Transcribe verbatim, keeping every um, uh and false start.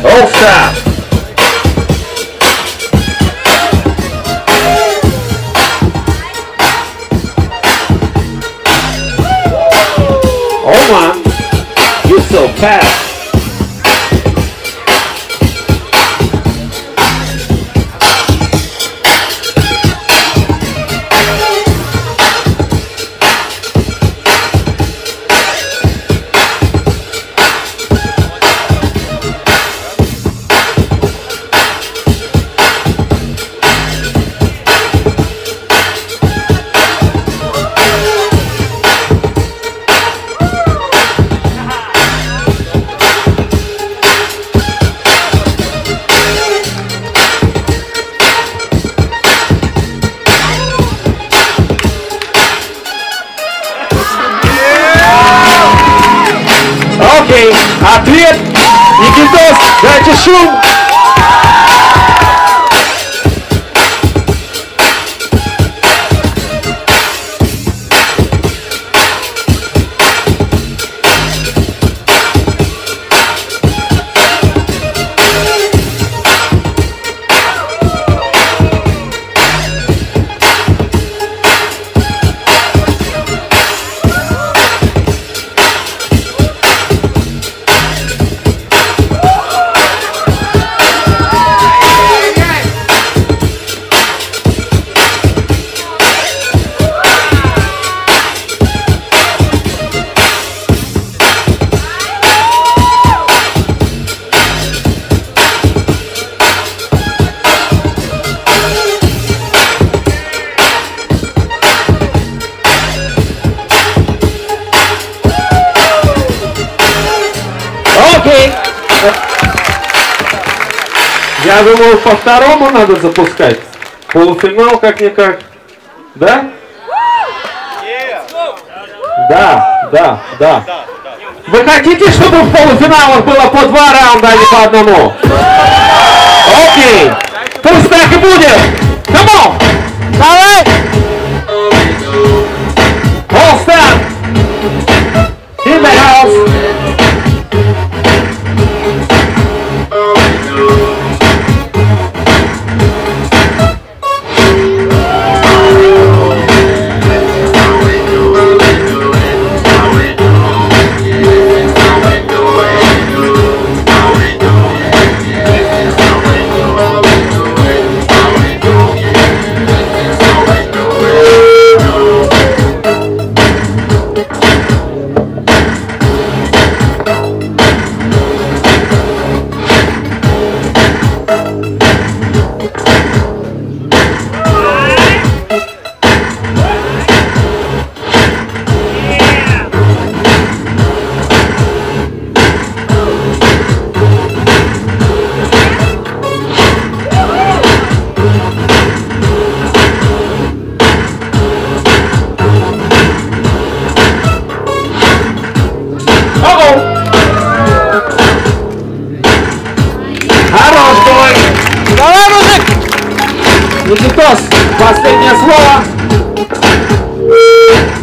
AllStar. Oh man, you're so fast. Окей, ответ. Никитос, дайте шум. Окей. Я думаю, по второму надо запускать. Полуфинал как-никак. Да? Да, да, да. Вы хотите, чтобы в полуфиналах было по два раунда, а не по одному? Окей. Пусть так и будет. Come on. Давай. AllStar. In the house. Никитос, последнее слово.